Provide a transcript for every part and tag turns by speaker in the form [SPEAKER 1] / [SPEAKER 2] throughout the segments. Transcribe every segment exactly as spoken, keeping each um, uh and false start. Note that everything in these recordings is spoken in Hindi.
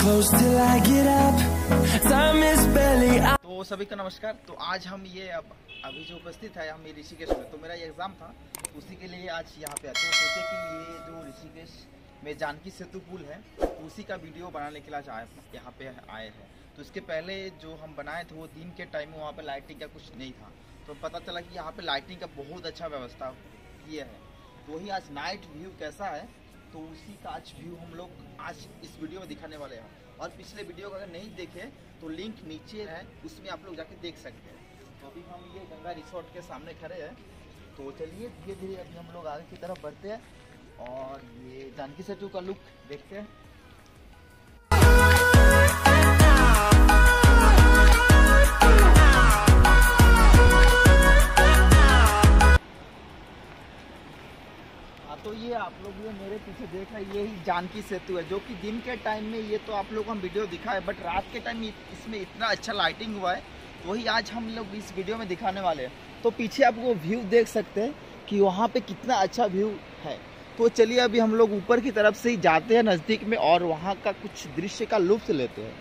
[SPEAKER 1] तो सभी को नमस्कार। तो आज हम ये अब अभी जो उपस्थित है हम ये ऋषिकेश में, तो मेरा ये एग्ज़ाम था, उसी के लिए आज यहाँ पे आते हैं। सोचे कि ये जो ऋषिकेश में जानकी सेतु पुल है उसी का वीडियो बनाने के लिए आज आए यहाँ पे आए हैं। तो इसके पहले जो हम बनाए थे वो दिन के टाइम में वहाँ पे लाइटिंग का कुछ नहीं था, तो पता चला कि यहाँ पे लाइटिंग का बहुत अच्छा व्यवस्था किए है। तो वही आज नाइट व्यू कैसा है तो उसी का आज व्यू हम लोग आज इस वीडियो में दिखाने वाले हैं। और पिछले वीडियो को अगर नहीं देखे तो लिंक नीचे है, उसमें आप लोग जाके देख सकते हैं। तो अभी हम ये गंगा रिसोर्ट के सामने खड़े हैं। तो चलिए धीरे धीरे अभी हम लोग आगे की तरफ बढ़ते हैं और ये जानकी सेतु का लुक देखते हैं। तो ये आप लोग ये मेरे पीछे देख रहे हैं, यही जानकी सेतु है, जो कि दिन के टाइम में ये तो आप लोग हम वीडियो दिखाए, बट रात के टाइम इसमें इतना अच्छा लाइटिंग हुआ है, वही आज हम लोग इस वीडियो में दिखाने वाले हैं। तो पीछे आप वो व्यू देख सकते हैं कि वहाँ पे कितना अच्छा व्यू है। तो चलिए अभी हम लोग ऊपर की तरफ से ही जाते हैं नज़दीक में और वहाँ का कुछ दृश्य का लुत्फ लेते हैं।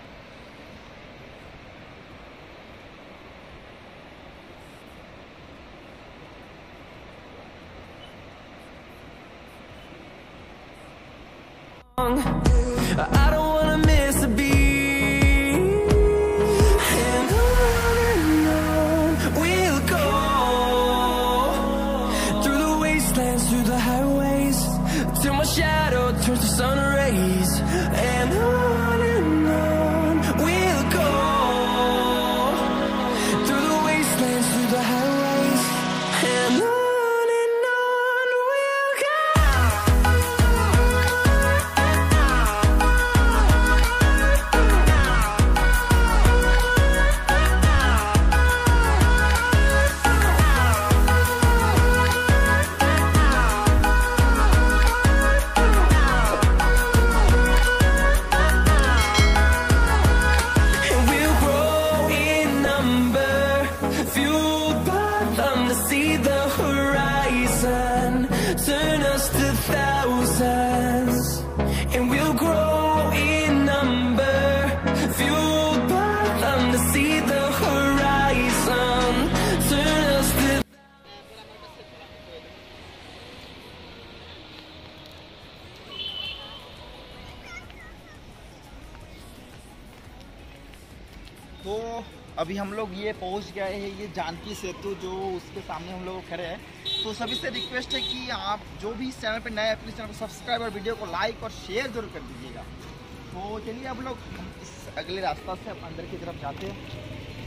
[SPEAKER 2] I don't wanna miss a beat, and on and on we'll go, through the wastelands, through the highways, till my shadow turns to sun rays, and on and on we'll go, through the wastelands, through the highways, and on. See the horizon, turn us to thousands, and we'll grow in number, fueled by them to see the horizon, turn us to.
[SPEAKER 1] तो अभी हम लोग ये पहुंच गए हैं, ये जानकी सेतु जो उसके सामने हम लोग खड़े हैं। तो सभी से रिक्वेस्ट है कि आप जो भी इस चैनल पे नए अपने चैनल को सब्सक्राइब और वीडियो को लाइक और शेयर जरूर कर दीजिएगा। तो चलिए अब लोग हम इस अगले रास्ता से अंदर की तरफ जाते हैं।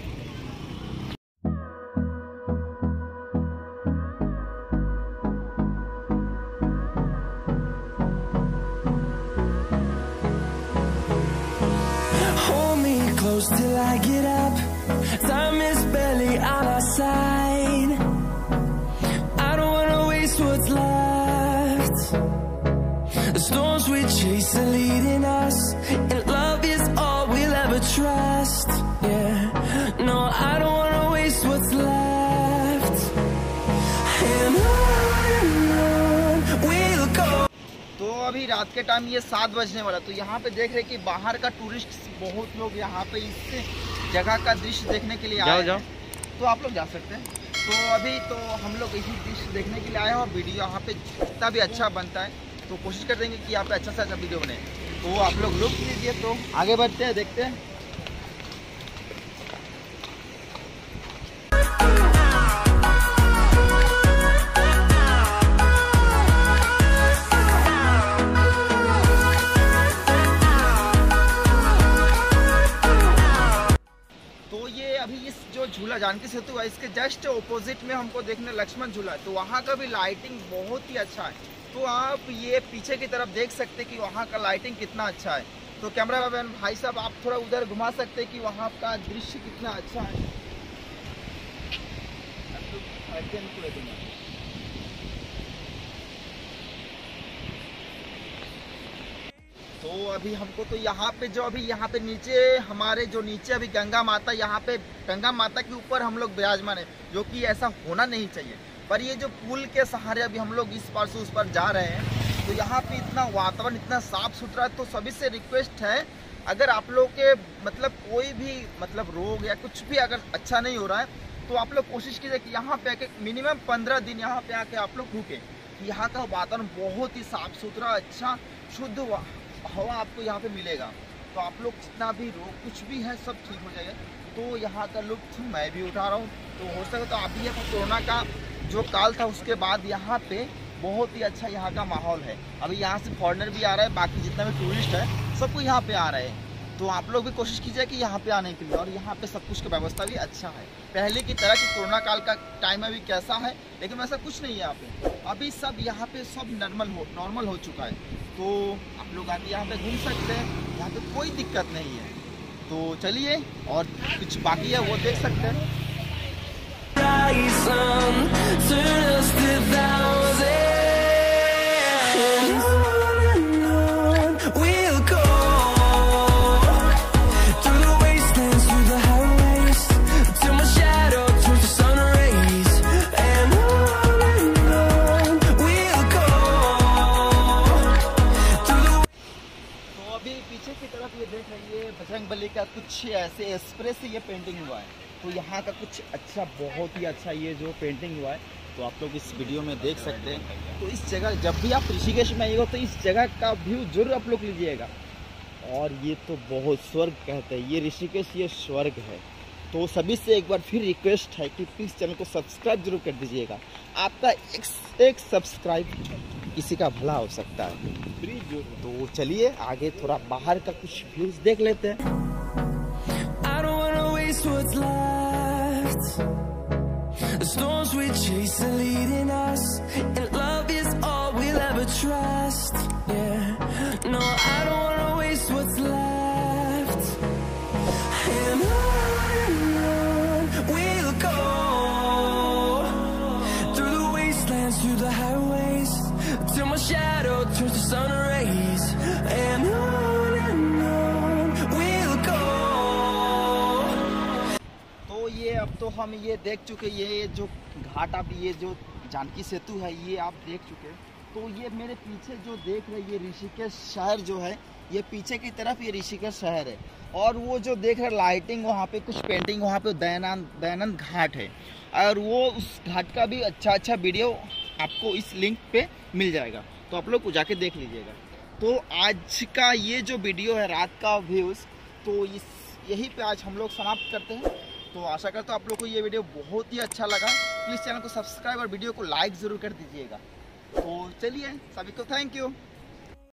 [SPEAKER 2] Close till I get up, time is barely on our side. I don't wanna waste what's left. The storms we chase are leading us, and love is all we'll ever trust. Yeah, no, I don't wanna waste what's left. And on and on we'll go.
[SPEAKER 1] तो अभी रात के टाइम ये सात बजने वाला, तो यहाँ पे देख रहे कि बाहर का टूरिस्ट बहुत लोग यहाँ पे इस जगह का दृश्य देखने के लिए आए हैं। तो आप लोग जा सकते हैं। तो अभी तो हम लोग इसी दृश्य देखने के लिए आए हैं और वीडियो यहाँ पे जितना भी अच्छा बनता है तो कोशिश कर देंगे कि यहाँ पे अच्छा से अच्छा वीडियो बने। तो आप लोग लुक लीजिए। तो आगे बढ़ते हैं, देखते हैं। झूला जानकी सेतु है, इसके जस्ट ऑपोजिट में हमको देखने लक्ष्मण झूला है, तो वहाँ का भी लाइटिंग बहुत ही अच्छा है। तो आप ये पीछे की तरफ देख सकते हैं कि वहाँ का लाइटिंग कितना अच्छा है। तो कैमरा मैन भाई साहब आप थोड़ा उधर घुमा सकते हैं कि वहाँ का दृश्य कितना अच्छा है। तो अभी हमको तो यहाँ पे जो अभी यहाँ पे नीचे हमारे जो नीचे अभी गंगा माता, यहाँ पे गंगा माता के ऊपर हम लोग विराजमान है, जो कि ऐसा होना नहीं चाहिए। पर ये जो पुल के सहारे अभी हम लोग इस पार से उस पार जा रहे हैं, तो यहाँ पे इतना वातावरण इतना साफ सुथरा है। तो सभी से रिक्वेस्ट है अगर आप लोग के मतलब कोई भी मतलब रोग या कुछ भी अगर अच्छा नहीं हो रहा है तो आप लोग कोशिश कीजिए कि यहाँ पे आके मिनिमम पंद्रह दिन यहाँ पे आके आप लोग रुके। यहाँ का वातावरण बहुत ही साफ सुथरा अच्छा शुद्ध हवा आपको यहाँ पे मिलेगा, तो आप लोग जितना भी रोग कुछ भी है सब ठीक हो जाएगा। तो यहाँ का लुत्फ मैं भी उठा रहा हूँ, तो हो सके तो अभी कोरोना का जो काल था उसके बाद यहाँ पे बहुत ही अच्छा यहाँ का माहौल है। अभी यहाँ से फॉरेनर भी आ रहा है, बाकी जितना भी टूरिस्ट है सबको यहाँ पे आ रहे हैं। तो आप लोग भी कोशिश कीजिए कि यहाँ पे आने के लिए, और यहाँ पे सब कुछ की व्यवस्था भी अच्छा है। पहले की तरह की कोरोना काल का टाइम अभी कैसा है, लेकिन वैसा कुछ नहीं है यहाँ पे। अभी सब यहाँ पे सब नॉर्मल हो नॉर्मल हो चुका है, तो आप लोग आके यहाँ पे घूम सकते हैं, यहाँ पे कोई दिक्कत नहीं है। तो चलिए, और कुछ बाकी है वो देख सकते हैं। पीछे की तरफ ये देख रही है बजरंगबली का कुछ ऐसे स्प्रे से ये पेंटिंग हुआ है। तो यहाँ का कुछ अच्छा बहुत ही अच्छा ये जो पेंटिंग हुआ है, तो आप लोग इस वीडियो में देख सकते हैं। तो इस जगह जब भी आप ऋषिकेश में आइएगा तो इस जगह का व्यू जरूर आप लोग लीजिएगा। और ये तो बहुत स्वर्ग कहते हैं, ये ऋषिकेश ये स्वर्ग है। तो सभी से एक बार फिर रिक्वेस्ट है कि प्लीज़ चैनल को सब्सक्राइब जरूर कर दीजिएगा। आपका एक एक सब्सक्राइब किसी का भला हो सकता है। तो चलिए आगे थोड़ा बाहर का कुछ व्यूज देख लेते हैं।
[SPEAKER 2] Till my shadow turns to sun rays, and on and on we'll go.
[SPEAKER 1] तो ये अब तो हम ये देख चुके, ये जो घाट आप ये जो जानकी सेतु है ये आप देख चुके। तो ये मेरे पीछे जो देख रहे ये ऋषिकेश शहर जो है, ये पीछे की तरफ ये ऋषिकेश शहर है। और वो जो देख रहे लाइटिंग वहाँ पे कुछ पेंटिंग वहाँ पे दयानंद दयानंद घाट है, और वो उस घाट का भी अच्छा अच्छा वीडियो आपको इस लिंक पे मिल जाएगा, तो आप लोग को जाके देख लीजिएगा। तो आज का ये जो वीडियो है रात का व्यूज़, तो इस यहीं पे आज हम लोग समाप्त करते हैं। तो आशा करता हूँ आप लोग को ये वीडियो बहुत ही अच्छा लगा। प्लीज़ चैनल को सब्सक्राइब और वीडियो को लाइक ज़रूर कर दीजिएगा। तो चलिए सभी को थैंक यू।